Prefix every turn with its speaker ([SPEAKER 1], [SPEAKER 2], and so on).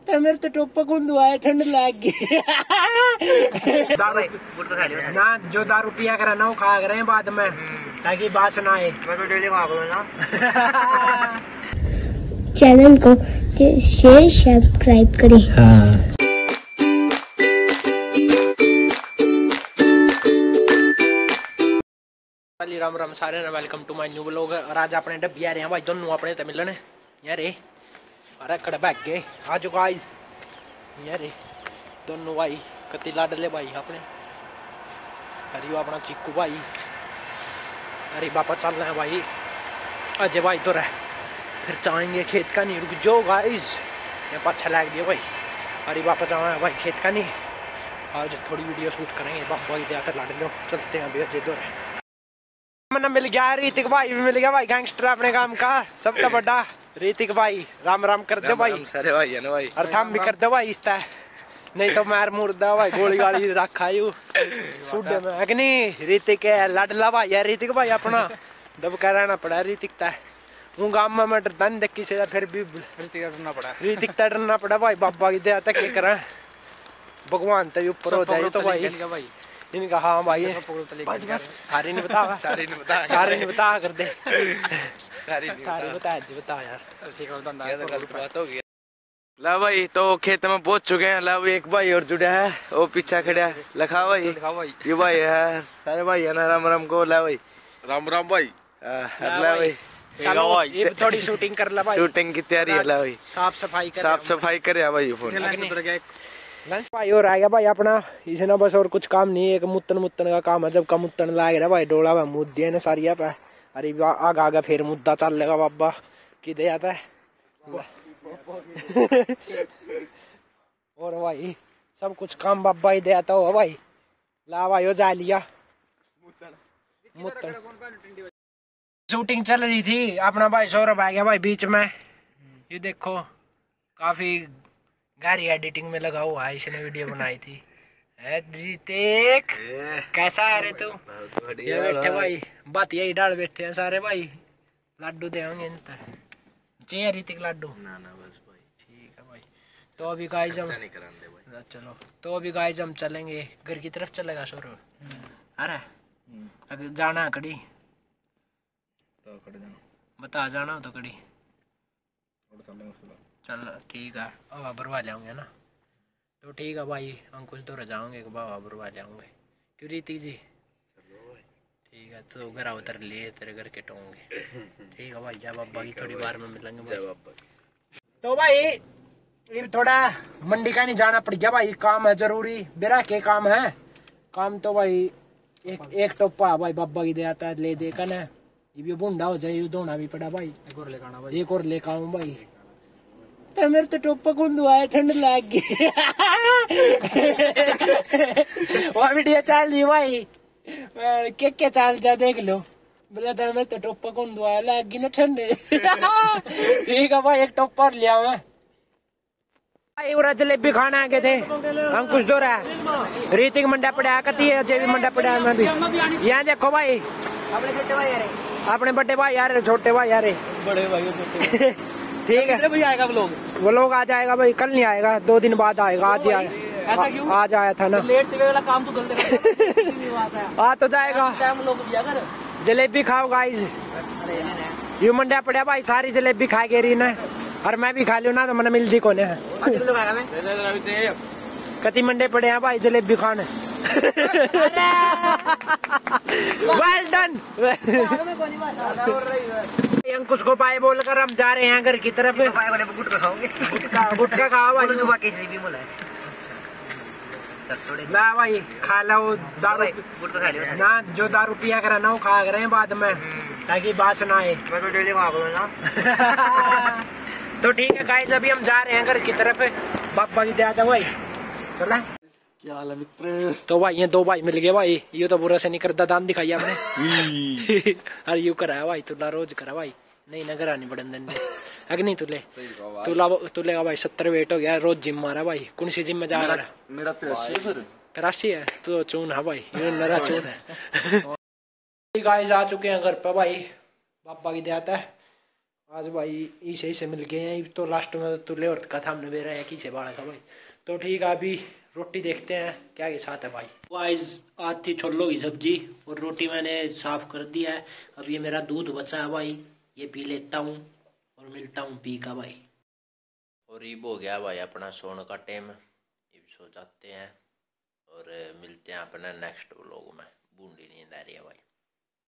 [SPEAKER 1] तो मेरे तो टोपा कुंदू आए ठंड लग गई ना जो दारू पिया करा ना वो खा रहे हैं बाद में ताकि बात सुनाए। मैं तो डेली खा करूँ ना।
[SPEAKER 2] चैनल को शेयर सब्सक्राइब करें। हाँ।
[SPEAKER 1] राम राम सारे ने welcome to my new vlog. और आज अपने डब्बी आ रहे हैं भाई दोनों अपने ते मिलने यार अरे कड़े बैग गए आज गाइस यार दोनों भाई कति लाडले भाई अपने अरे अपना चिक्कू भाई अरे वापस चल रहे हैं भाई अजय भाई तो रह फिर चाहेंगे खेत का नहीं रुक जाओ गाइस यहाँ पर अच्छा लग दिया भाई अरे वापस आना है भाई खेत का नहीं आज थोड़ी वीडियो शूट करेंगे बाबा भाई दे लाड लो चलते हैं अभी अजय तो रह मैंने मिल गया ऋतिक भाई भी मिल गया भाई गैंगस्टर अपने काम का सबका बड़ा ऋतिक भाई राम राम कर दो भाई सारे भाई है ना भाई और थाम भी कर दो भाई इस नहीं तो मार मुर्दा भाई गोली गाली रखा यू सूडे में अग्नि ऋतिक है लाडला भाई है ऋतिक भाई अपना दब कर रहना पड़ा ऋतिक तय हूँ गाँव में मैं डरता नहीं देखी से फिर भी ऋतिक तय डरना पड़ा भाई बाबा की दया तक करा भगवान तय ऊपर हो जाए तो भाई इनका हाँ भाई बस बस सारे नहीं बता सारे नहीं बता कर दे सारे बता यार ला भाई तो खेत में पहुंच चुके हैं। ला एक भाई और जुड़ा है वो पीछा खड़ा है लखा भाई ये भाई है सारे भाई है ना राम राम को ला भाई
[SPEAKER 3] राम राम भाई
[SPEAKER 1] ला भाई चलो भाई थोड़ी शूटिंग कर ला भाई
[SPEAKER 3] शूटिंग की तैयारी है ला भाई साफ सफाई करे भाई फोन
[SPEAKER 1] लंच भाई और आ गया भाई अपना इसे ना बस और कुछ काम नहीं एक मुत्तन का काम है जब का मुत्तन लाग रहा भाई डोला में मुद्दे ने सारी पे अरे आगा फिर मुद्दा चल लेगा बाबा कि दे आता है और भाई सब कुछ काम बाबा ही दे आता हो भाई ला भाई हो जा लिया मुत्तन शूटिंग चल रही थी अपना भाई सौरभ आ गया भाई बीच में ये देखो काफी गाड़ी एडिटिंग में लगा हुआ है इसने वीडियो बनाई थी ऋतिक कैसा है रे तू ये बैठे भाई बात यही डाल बैठे हैं सारे भाई लड्डू देंगे चाहिए ऋतिक लड्डू ना बस भाई ठीक है भाई तो अभी गाइस हम चलो तो अभी गाइस हम चलेंगे घर की तरफ चलेगा सौरभ अरे अगर जाना कड़ी तो बता जाना तो कड़ी चल ठीक है बाबा भरवा लाऊंगे ना तो ठीक है भाई अंकुश तो रजाऊंगे बाबा भरवा लाऊंगे क्यों रीति जी ठीक है तो घर उतर लिए तेरे घर के टोंगे ठीक है भाई जय बाबा की थोड़ी बार में मिलेंगे जय बाबा। तो भाई ये थोड़ा मंडी का नहीं जाना पड़ गया भाई काम है जरूरी बेरा के काम है काम तो भाई एक टोपा भाई बाबा की दे आता है ले दे ना ये भी बूंदा हो जाए धोना भी पड़ा भाई एक और लेकर आऊँ भाई तो मेरे तो टोपा कुंदू आए ठंड लग गई वो वीडियो चल रही भाई क्या चाल जा देख लो बोला था मेरे तो टोपा कुंदू आया लग गई ना ठंड ठीक है भाई एक टोपा और लिया मैं भाई पूरा जलेबी खाना आगे थे अंकुश दो रहा ऋतिक मंडा पड़ा कती है अजय भी मंडा पड़ा मैं भी यहाँ देखो भाई अपने छोटे भाई यार अपने बड़े भाई यार छोटे भाई यार बड़े भाई छोटे ठीक है भाई आएगा व्लॉग आ जाएगा भाई कल नहीं आएगा 2 दिन बाद आएगा आज ही आएगा ऐसा क्यों आज आया था ना लेट से वाला काम तो गलत आ तो जाएगा जलेबी खाओ गाइस यू मंडा पड़ा भाई सारी जलेबी खा के रही ना और मैं भी खा लू ना तो मैंने मिल जी कोने कति मंडे पड़े हैं भाई जलेबी खाने वेल डन अंकुश को पाए बोलकर हम जा रहे हैं घर की तरफ गुटखा खाओ भाई ला भाई खा लो दारू ना जो दारू पिया करा ना वो खा रहे हैं बाद में ताकि बात सुनाए। मैं तो डेली खा करूँ ना तो ठीक है गाइस अभी हम जा रहे हैं घर की तरफ बाबा की दया भाई चला
[SPEAKER 3] क्या हाल है मित्र।
[SPEAKER 1] तो भाई ये 2 भाई मिल गए भाई ये तो बुरा से नहीं करता दान दिखाई आपने अरे यू करा भाई तुला रोज करा भाई नहीं नगर आनी पड़े दंडे अग्नि तुलेगा भाई 70 वेट हो गया रोज जिम मारा भाई कौन सी जिम में जा रहा है
[SPEAKER 3] मेरा
[SPEAKER 1] 83 है तो चून है भाई ये मेरा चून है गाइस आ चुके हैं घर पे भाई बाबा की दया है आज भाई इसे से मिल गए हैं तो लास्ट में तुले और का था हमने मेरा एक ही से बाड़ा का भाई। तो ठीक है अभी रोटी देखते हैं क्या के साथ है भाई। गाइस आज थी छोलों की सब्जी और रोटी मैंने साफ कर दिया है। अब ये मेरा दूध बचा है भाई, ये पी लेता हूँ और मिलता हूँ पी का भाई। और ये हो गया भाई अपना सोने का टाइम, ये सो जाते हैं और मिलते हैं अपने नेक्स्ट व्लॉग में। बूंदी नींद आ रही है भाई।